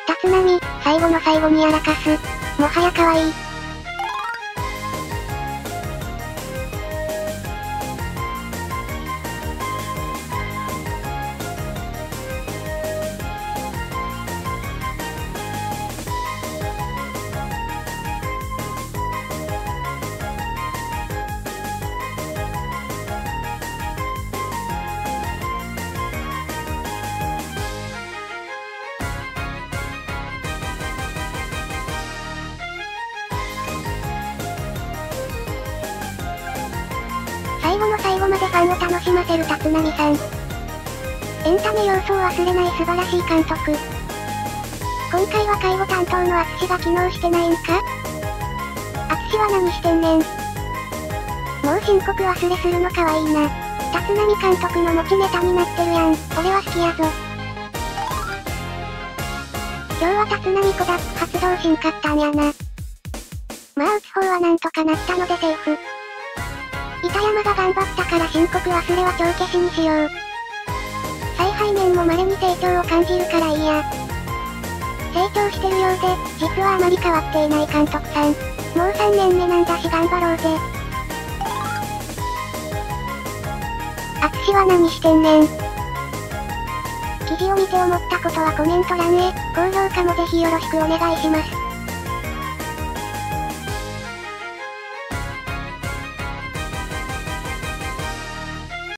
立浪、最後の最後にやらかす。もはや可愛い。最後の最後までファンを楽しませる立浪さん。エンタメ要素を忘れない素晴らしい監督。今回は介護担当の淳が機能してないんか？淳は何してんねん。もう申告忘れするのかわいいな。立浪監督の持ちネタになってるやん。俺は好きやぞ。今日は立浪コダック発動しんかったんやな。まあ打つ方はなんとかなったのでセーフ。板山が頑張ったから申告忘れは帳消しにしよう。采配面も稀に成長を感じるからいいや。成長してるようで、実はあまり変わっていない監督さん。もう3年目なんだし頑張ろうぜ。淳は何してんねん。記事を見て思ったことはコメント欄へ、高評価もぜひよろしくお願いします。